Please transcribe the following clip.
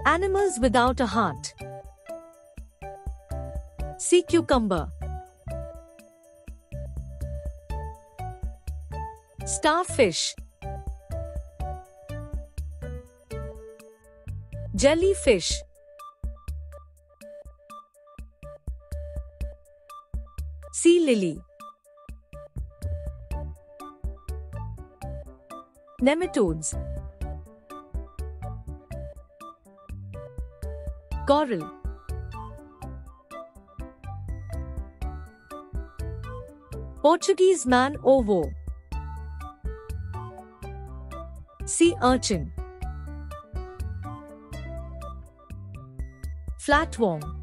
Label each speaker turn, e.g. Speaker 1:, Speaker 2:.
Speaker 1: Animals without a heart. Sea cucumber. Starfish. Jellyfish. Sea lily. Nematodes. Coral. Portuguese man o vô. Sea urchin. Flatworm.